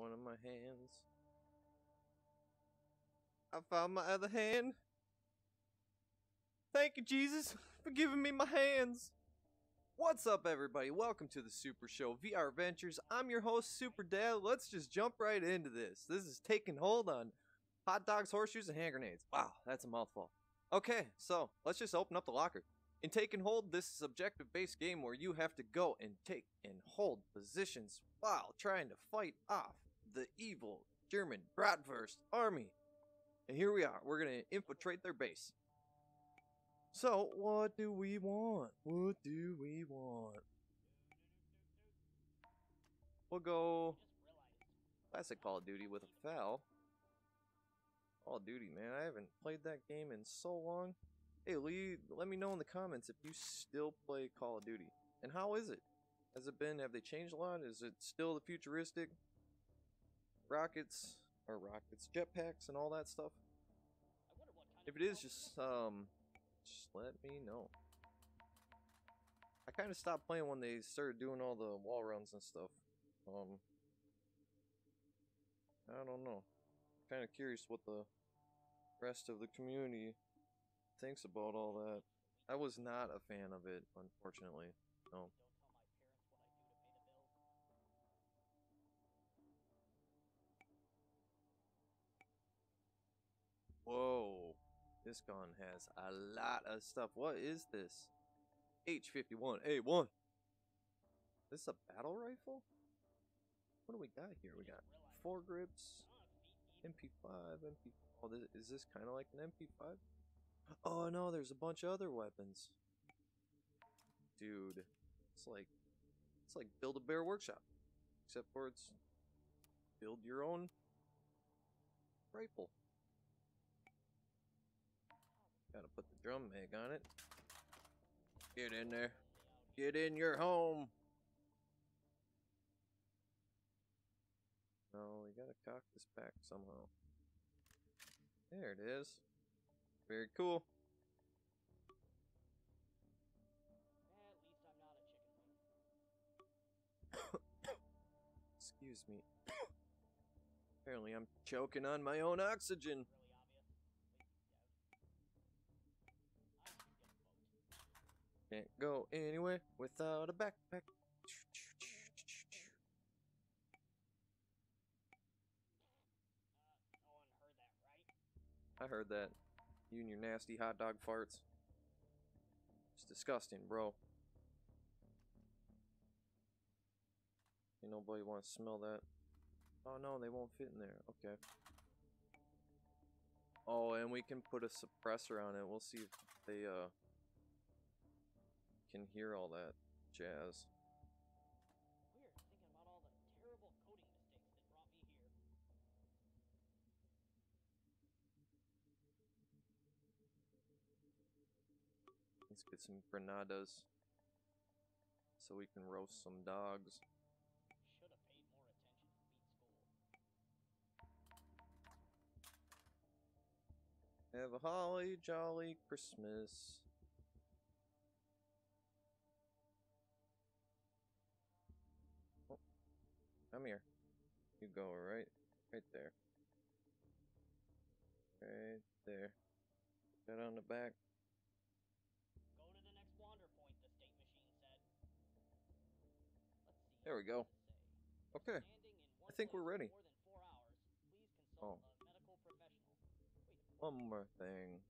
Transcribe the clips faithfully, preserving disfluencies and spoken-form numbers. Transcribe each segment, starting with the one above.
one of my hands. I found my other hand. Thank you, Jesus, for giving me my hands. What's up, everybody? Welcome to the Super Show V R Ventures. I'm your host, Super Dad. Let's just jump right into this. This is taking hold on Hotdogs, Horseshoes, and hand grenades. Wow, that's a mouthful. Okay, so let's just open up the locker. In Taking Hold, this is an objective-based game where you have to go and take and hold positions while trying to fight off the evil German Bratwurst army. And here we are. We're going to infiltrate their base. So, what do we want? What do we want? We'll go classic Call of Duty with a foul. Call of Duty, man. I haven't played that game in so long. Hey, Lee, let me know in the comments if you still play Call of Duty. And how is it? Has it been, have they changed a lot? Is it still the futuristic rockets, or rockets, jetpacks and all that stuff? If it is, just, um, just let me know. I kind of stopped playing when they started doing all the wall runs and stuff. Um, I don't know. Kind of curious what the rest of the community thinks about all that. I was not a fan of it, unfortunately. No. Whoa. This gun has a lot of stuff. What is this? H fifty-one A one. This is a battle rifle? What do we got here? We got foregrips, M P five, M P five. Oh, this, is this kind of like an M P five? Oh no, there's a bunch of other weapons. Dude, it's like it's like Build-A-Bear Workshop, except for it's build your own rifle. Gotta put the drum mag on it. Get in there. Get in your home. No, we gotta cock this back somehow. There it is. Very cool. At least I'm not a chicken wing. Excuse me. Apparently I'm choking on my own oxygen. Really obvious. Wait, Dev. I should get a vote. Can't go anywhere without a backpack. Uh, no one heard that, right? I heard that. You and your nasty hot dog farts. It's disgusting, bro. Ain't nobody want to smell that. Oh no, they won't fit in there. Okay. Oh, and we can put a suppressor on it. We'll see if they uh can hear all that jazz. Weird, thinking about all the terrible coding mistakes that brought me here. Let's get some granadas so we can roast some dogs. Should have paid more attention in beat school. Have a holly jolly Christmas. Oh, come here. You go right, right there. Right there. Get on the back. Go to the next wander point, the state machine said. Let's see. There we go. Okay. Standing in one I think we're place for ready. More than four hours. Please consult Oh. a medical professional. Wait, One more thing.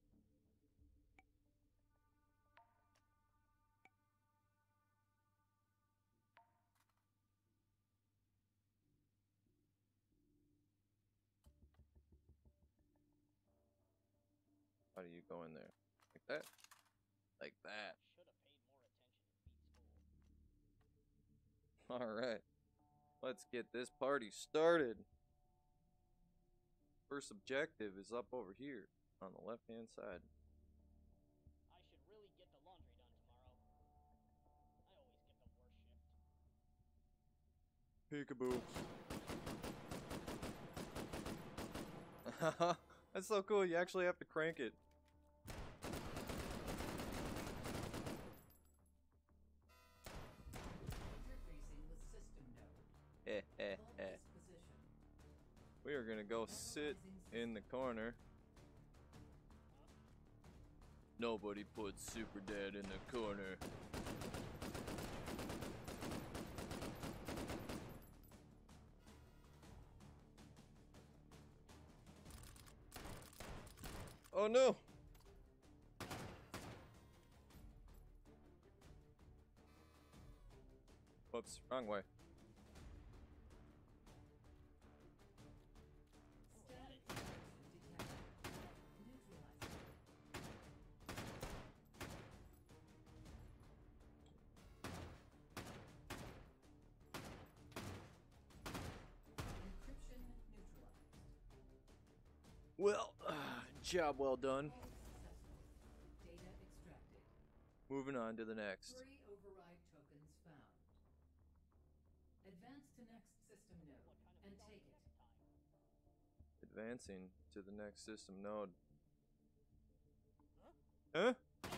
How do you go in there? Like that? Like that. should have paid more attention in beat school. Alright. Let's get this party started. First objective is up over here on the left hand side. I should really get the laundry done tomorrow. I always get the worst shift. Peekaboo. That's so cool, you actually have to crank it. Interfacing with system node. Eh, eh, Hold eh. this position. gonna go sit in the corner. Nobody puts Super Dad in the corner. Oh no! Whoops, wrong way. Well, uh, job well done. Data extracted. Moving on to the next. Three override tokens found. Advance to next system node and take it. Advancing to the next system node. Huh?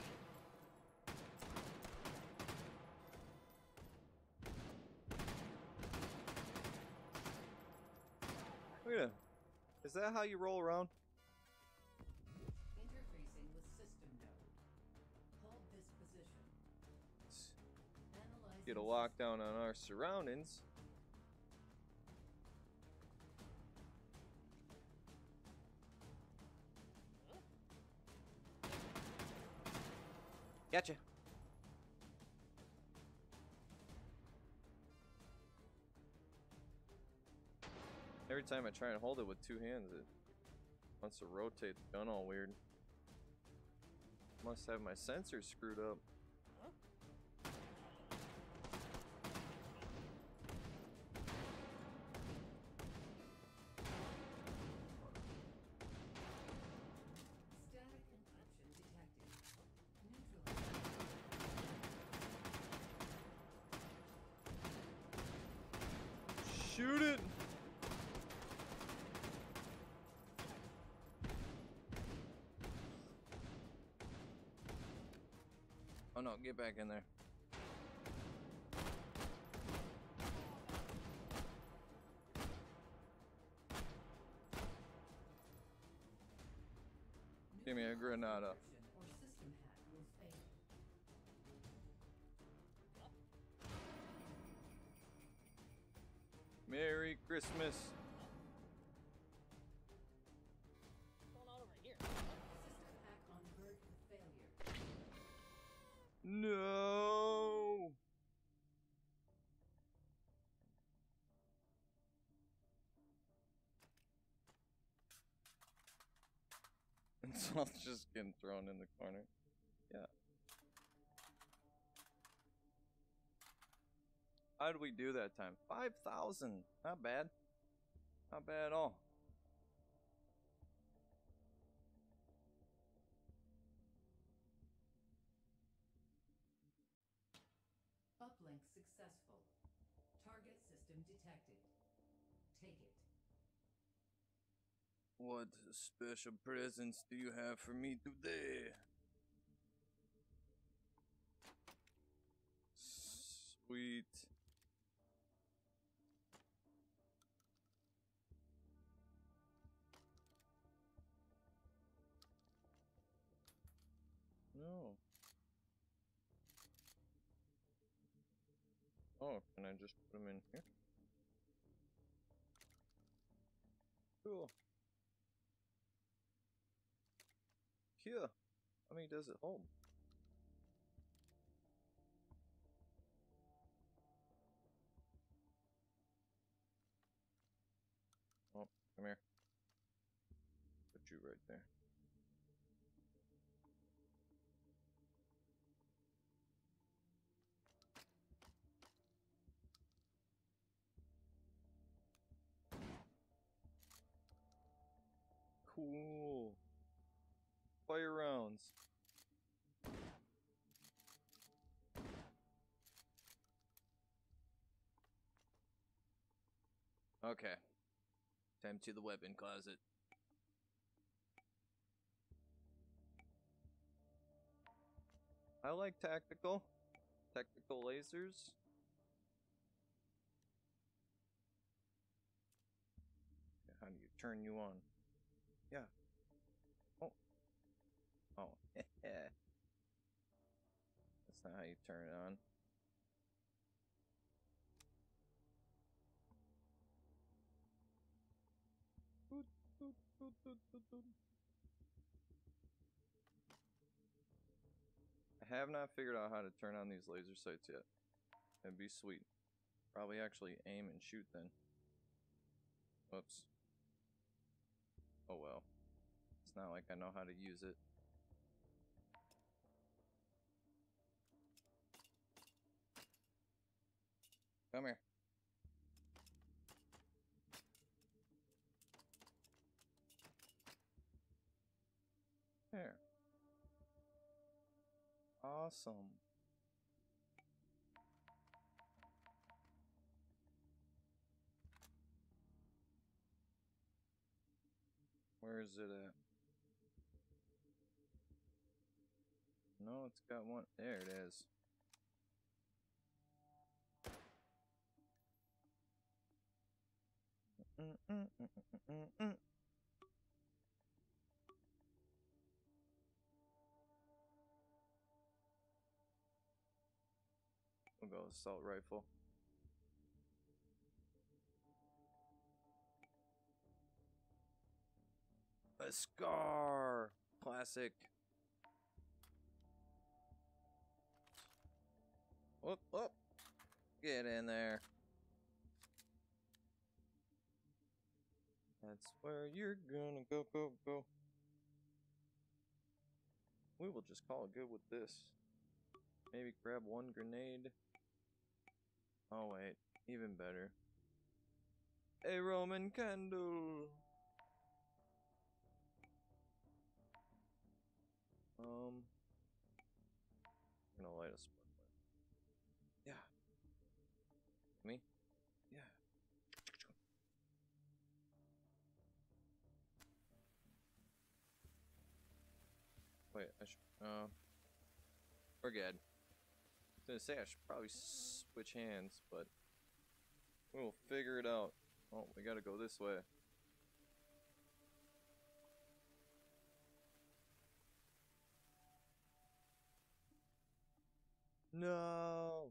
Look at him. Is that how you roll around? Interfacing with system node. Hold this position. Analyzing Get a lockdown on our surroundings. Gotcha. Every time I try and hold it with two hands, it wants to rotate the gun all weird. Must have my sensors screwed up. Static encryption detected. Neutralized. Shoot it! Oh no, get back in there. Give me a granada. Or system hack will fail. Merry Christmas. What's going on over here? System hack on verge of failure. No. And so I'll just get thrown in the corner. Yeah. How did we do that time? five thousand. Not bad. Not bad at all. Uplink successful. Target system detected. Take it. What special presents do you have for me today? Sweet. No. Oh, can I just put them in here? Cool. Here. How many does it hold? Oh, come here. Put you right there. Cool. Fire rounds. Okay. Time to the weapon closet. I like tactical. Tactical lasers. How do you turn you on? Yeah. Oh. Oh. That's not how you turn it on. I have not figured out how to turn on these laser sights yet. That'd be sweet. Probably actually aim and shoot then. Whoops. Oh well. It's not like I know how to use it. Come here. There. Awesome. Where is it at? No, it's got one. There it is. Mm -mm -mm -mm -mm -mm. We'll go assault rifle. A scar! Classic. Whoop, whoop. Get in there. That's where you're gonna go, go, go. We will just call it good with this. Maybe grab one grenade. Oh wait, even better. A Roman candle. Um, I'm gonna light a sparkler. Yeah. Me? Yeah. Wait, I should. Uh, we're good. I was gonna say I should probably switch hands, but we'll figure it out. Oh, we gotta go this way. No.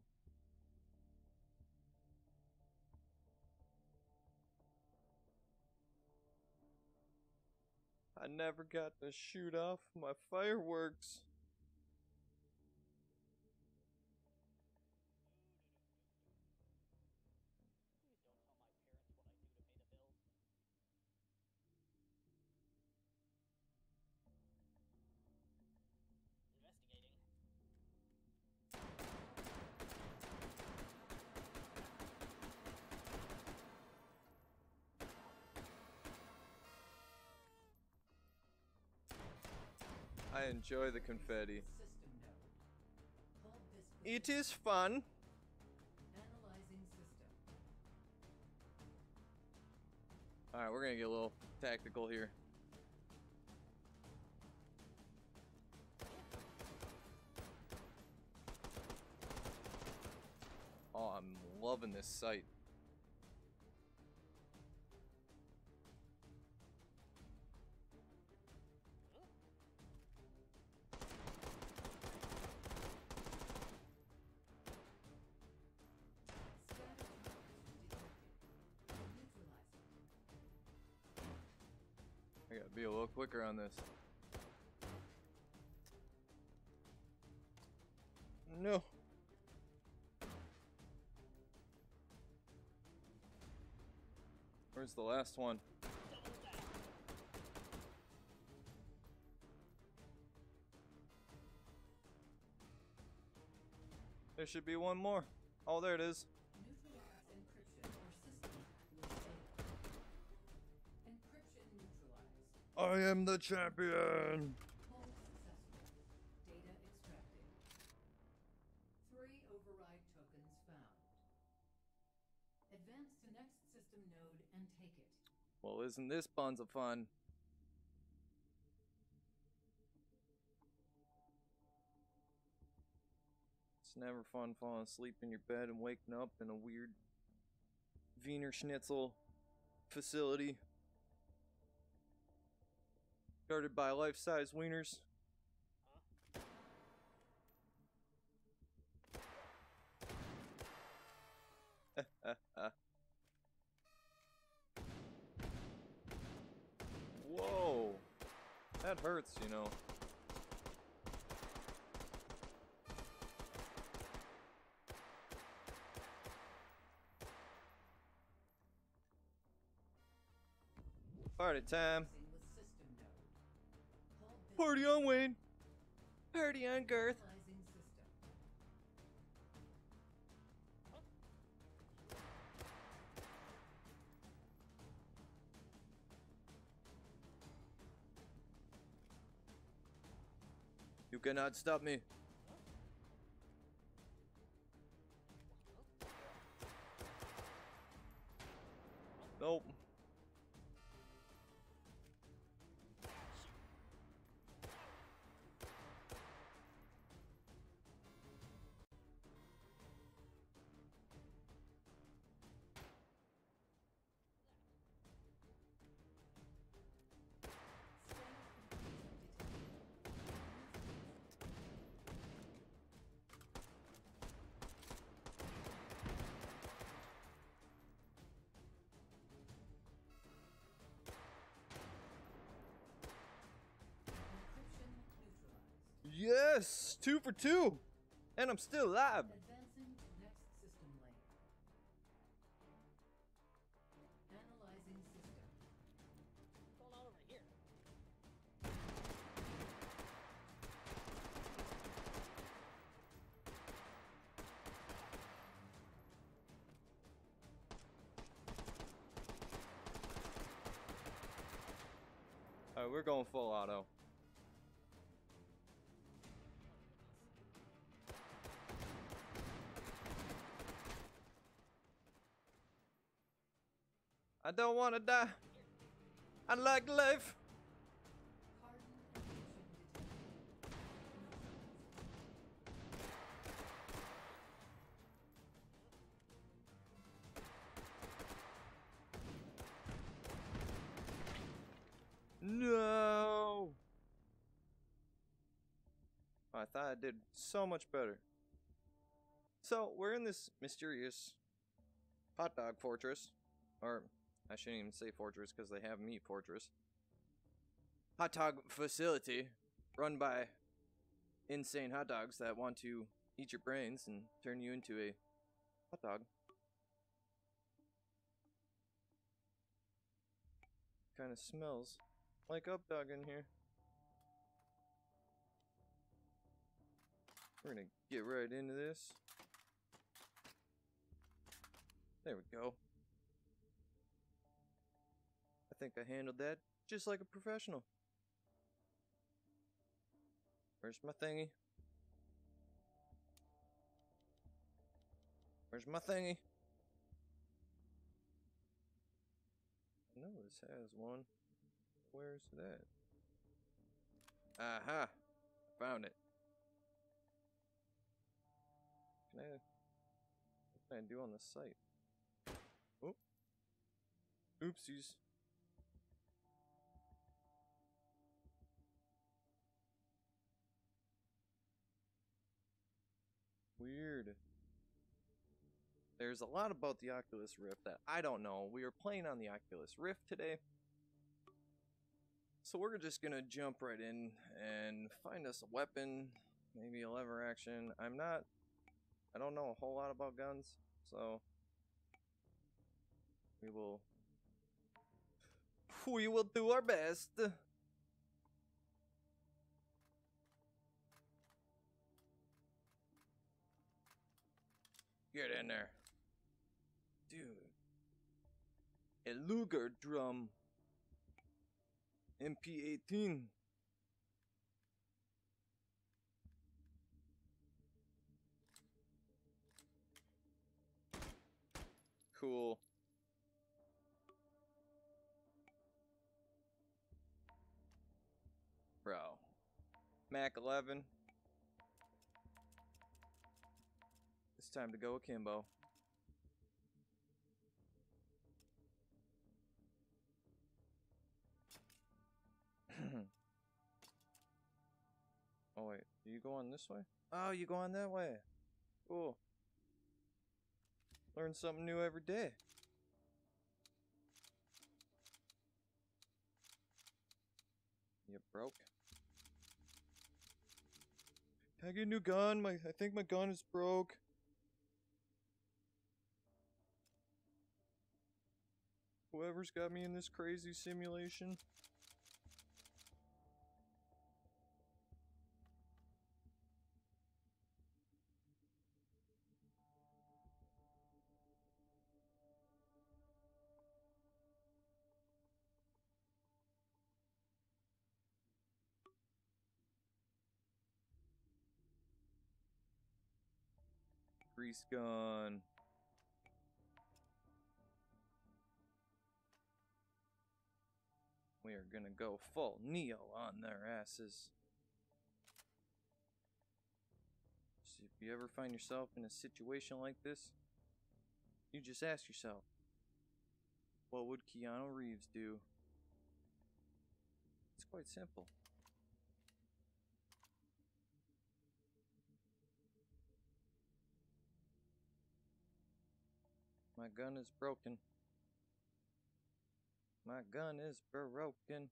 I never got to shoot off my fireworks. I enjoy the confetti. System node. Hold this It is fun. Analyzing system. Alright, we're gonna get a little tactical here. Oh, I'm loving this sight. I gotta be a little quicker on this. No. Where's the last one? There should be one more. Oh, there it is. Neutralize encryption or system will fail. Encryption neutralized. I am the champion. Hold successful. Data extracted. Three override tokens found. Advance to next system node and take it. Well, isn't this buns of fun? It's never fun falling asleep in your bed and waking up in a weird Wiener Schnitzel facility. Guarded by life-size wieners. Whoa. That hurts, you know. Party time. Using the system node. Called this Party on, Wayne. Party on, Garth. analyzing system. You cannot stop me. Nope. Yes, two for two, and I'm still alive. Advancing to next system layer. Analyzing system. What's going on over here? All right, we're going full auto. I don't want to die. I like life. Hardened encryption detected. No. I thought I did so much better. So we're in this mysterious hot dog fortress, or I shouldn't even say fortress because they have meat fortress. Hot dog facility run by insane hot dogs that want to eat your brains and turn you into a hot dog. Kind of smells like up dog in here. We're gonna get right into this. There we go. I think I handled that just like a professional. Where's my thingy? Where's my thingy? I know this has one. Where's that? Aha! Found it. Can I? What can I do on the site? Oh. Oopsies. Weird. There's a lot about the Oculus Rift that I don't know. We were playing on the Oculus Rift today. So we're just gonna jump right in and find us a weapon, maybe a lever action. I'm not, I don't know a whole lot about guns, so we will, we will do our best. Get in there. Dude. A Luger drum. M P eighteen. Cool. Bro. Mac eleven. It's time to go akimbo. Oh wait, do you go on this way? Oh, you go on that way. Cool. Learn something new every day. You broke. Can I get a new gun? My I think my gun is broke. Whoever's got me in this crazy simulation. Grease gun. We are gonna go full Neo on their asses. So if you ever find yourself in a situation like this, you just ask yourself, what would Keanu Reeves do? It's quite simple. My gun is broken. My gun is broken.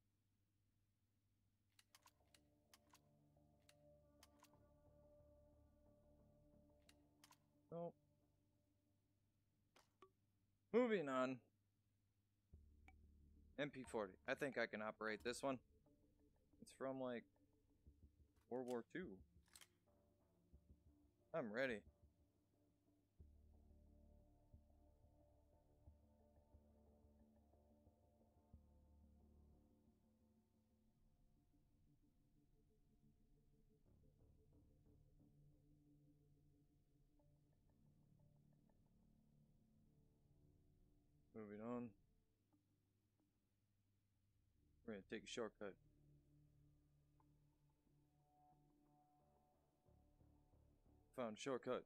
Nope. Moving on. M P forty. I think I can operate this one. It's from like World War Two. I'm ready. Moving on. We're gonna take a shortcut. Found a shortcut.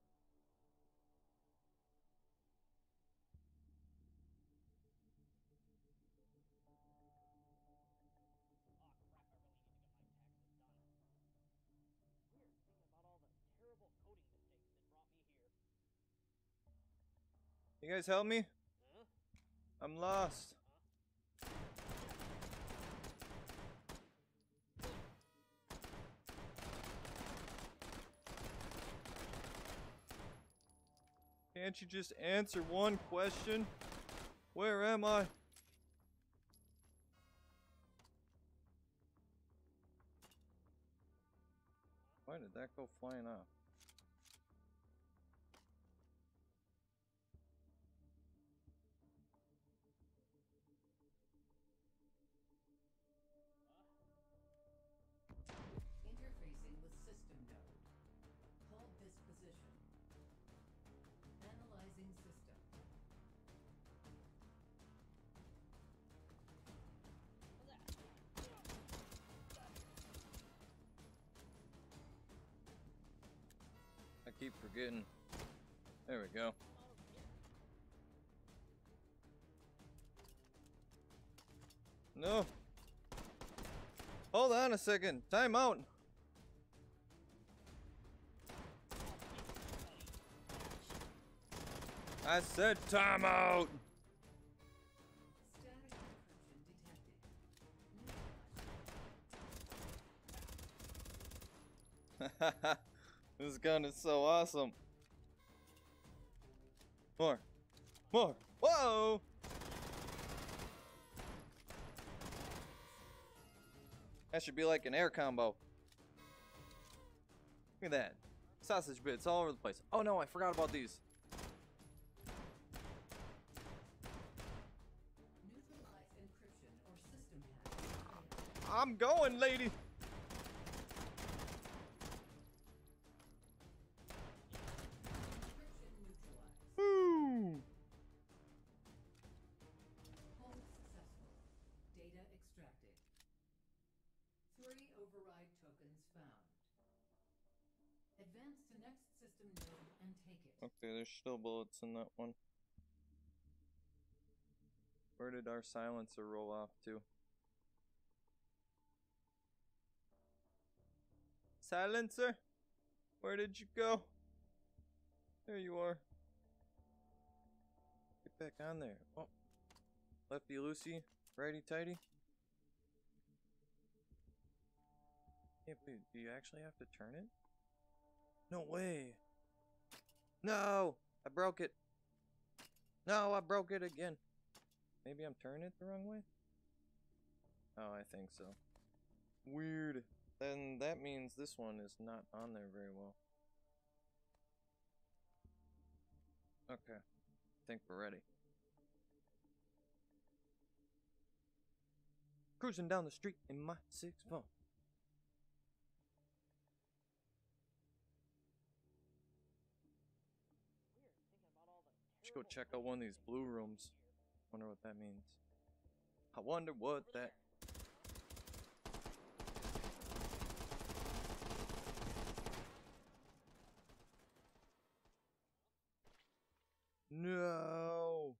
You guys help me? Huh? I'm lost. Can't you just answer one question? Where am I? Why did that go flying off? Interfacing with system node. Hold this position. Analyzing system. I keep forgetting. There we go. No. Hold on a second. Time out. I said time out. Static encryption detected. This gun is so awesome. More. More. Whoa! That should be like an air combo. Look at that. Sausage bits all over the place. Oh no, I forgot about these. Neutralize encryption or system hack. I'm going, lady. Encryption neutralized. Woo! Hold successful. Data extracted. Three override tokens found. Advance to next system node and take it. Okay, there's still bullets in that one. Where did our silencer roll off to? Silencer? Where did you go? There you are. Get back on there. Oh. Lefty loosey, righty tighty. Yeah, wait, do you actually have to turn it? No way. No! I broke it. No, I broke it again. Maybe I'm turning it the wrong way? Oh, I think so. Weird. Then that means this one is not on there very well. Okay. I think we're ready. Cruising down the street in my six phone. Should go check out one of these blue rooms. Wonder what that means. I wonder what that. No.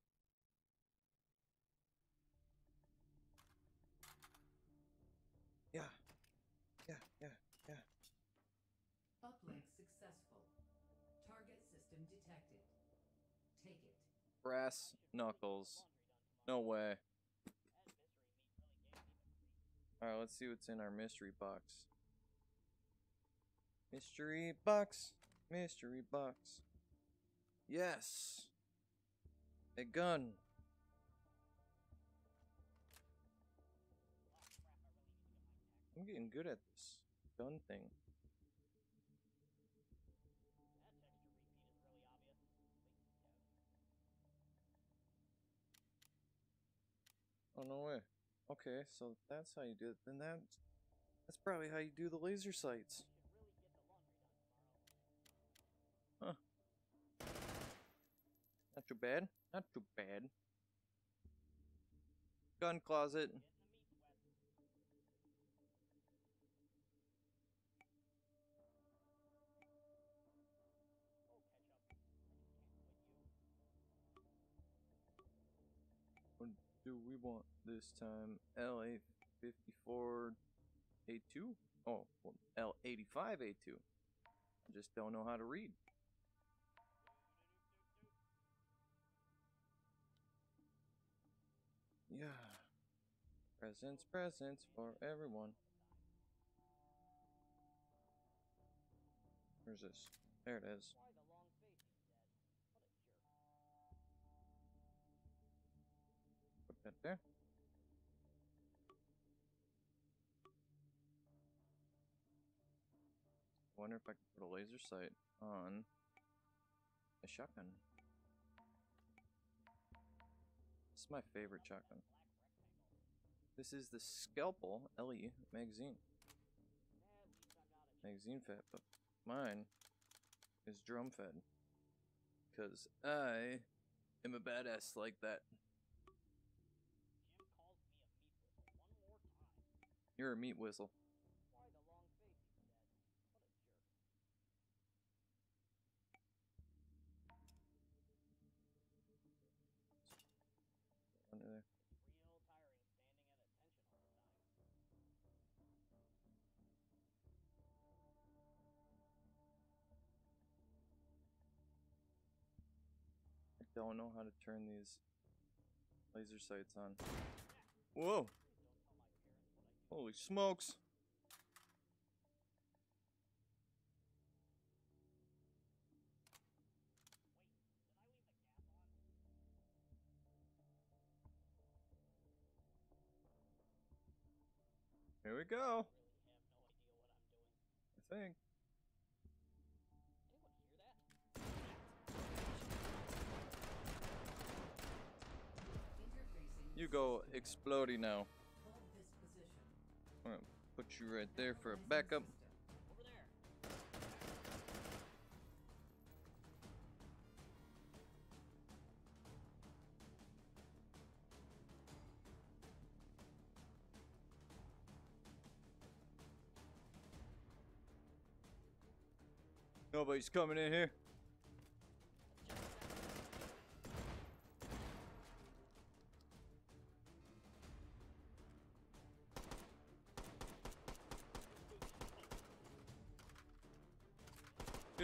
Yeah. Yeah, yeah, yeah. Uplink successful. Target system detected. Take it. Brass knuckles. No way. Alright, let's see what's in our mystery box. Mystery box. Mystery box. Yes. A gun. I'm getting good at this gun thing. Oh, no way. Okay, so that's how you do it. Then that, that's probably how you do the laser sights. Huh. Not too bad. Not too bad. Gun closet. What do we want this time? L A fifty-four A two? Oh, well, L eighty-five A two. I just don't know how to read. Yeah. Presents, presents for everyone. Where's this? There it is. Put that there. I wonder if I can put a laser sight on a shotgun. This is my favorite shotgun. This is the Scalpel L E magazine. Magazine fed, but mine is drum fed. Because I am a badass like that. You're a meat whistle. Under there. I don't know how to turn these laser sights on. Whoa! Holy smokes! Here we go. I think. You go explodey now. Hold this position. I'm gonna put you right there for a backup. Over there. Nobody's coming in here.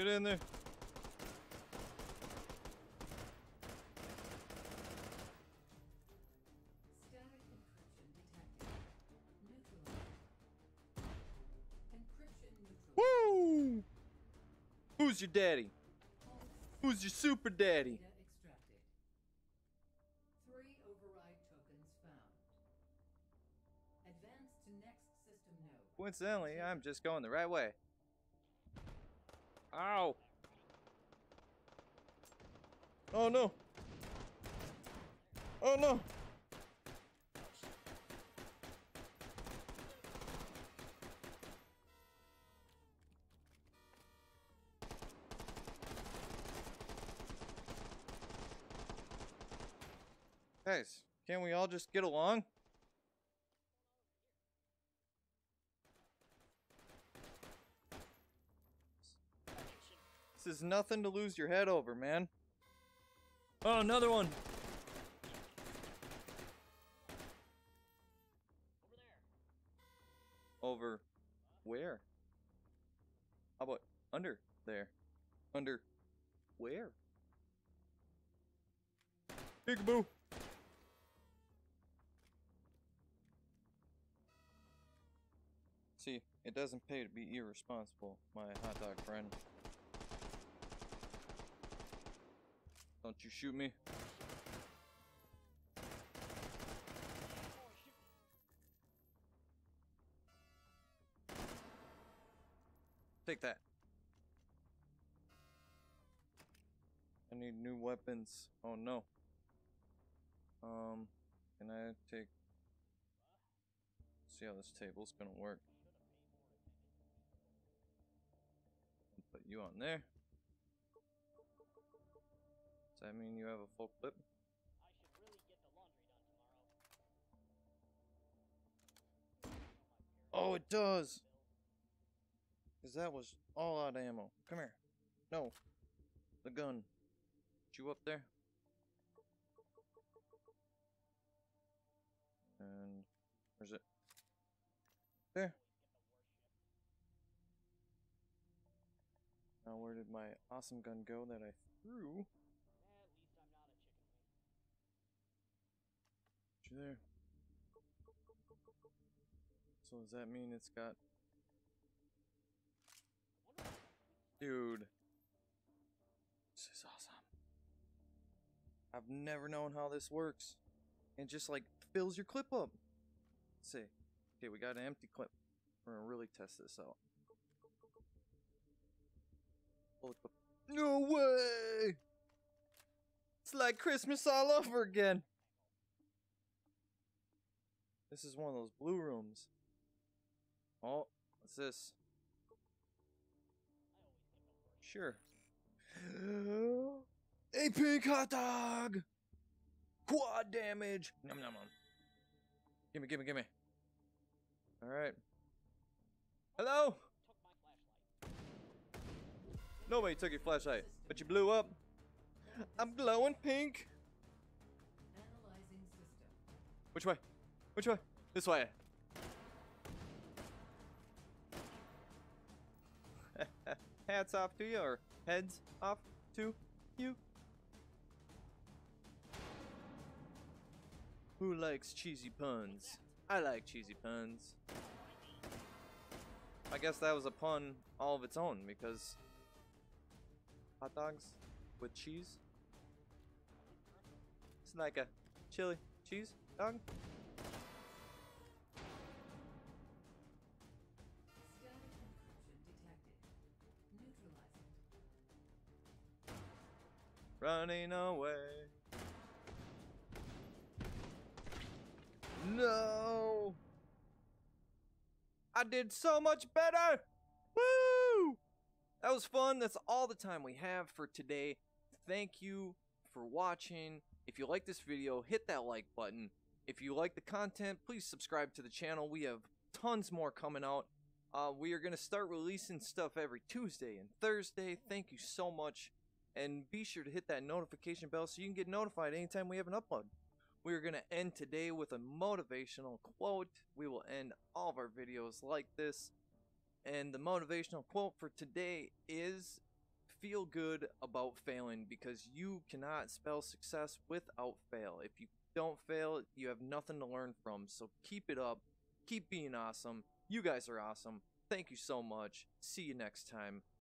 Get in there. Static encryption detected. Neutralized. Encryption neutralized. Woo! Who's your daddy? Who's your super daddy? Data extracted. Three override tokens found. Advance to next system node. Coincidentally, I'm just going the right way. Ow! Oh no! Oh no! Guys, can't we all just get along? This is nothing to lose your head over, man. Oh, another one. Over there. Over where? How about under there? Under where? Peekaboo. See, it doesn't pay to be irresponsible, my hot dog friend. Don't you shoot me. Take that. I need new weapons. Oh no. Um, can I take... See how this table's gonna work. Put you on there. Does that mean you have a full clip? I should really get the laundry done tomorrow. Oh, it does! Because that was all out of ammo. Come here. No. The gun. You up there? And where's it? There. Now where did my awesome gun go that I threw? At least I'm not a chicken wing. Put you there. So does that mean it's got... Dude. This is awesome. I've never known how this works. And just like fills your clip up. Let's see. Okay, we got an empty clip. We're gonna really test this out. Pull the clip. No way! It's like Christmas all over again. This is one of those blue rooms. Oh, what's this? Sure. A pink hot dog! Quad damage! Nom nom nom. Gimme, gimme, gimme. Alright. Hello? Took my flashlight. Nobody took your flashlight, but you blew up. I'm glowing pink. Analyzing system. Which way? Which way? This way. Hats off to you, or heads off to you. Who likes cheesy puns? I like cheesy puns. I guess that was a pun all of its own, because hot dogs with cheese? It's like a chili cheese dog. Static encryption detected. Neutralizing. Running away. No! I did so much better! Woo! That was fun. That's all the time we have for today. Thank you for watching. If you like this video, hit that like button. If you like the content, please subscribe to the channel. We have tons more coming out. Uh, we are going to start releasing stuff every Tuesday and Thursday. Thank you so much. And be sure to hit that notification bell so you can get notified anytime we have an upload. We are going to end today with a motivational quote. We will end all of our videos like this. And the motivational quote for today is, feel good about failing because you cannot spell success without fail. If you don't fail, you have nothing to learn from. So keep it up. Keep being awesome. You guys are awesome. Thank you so much. See you next time.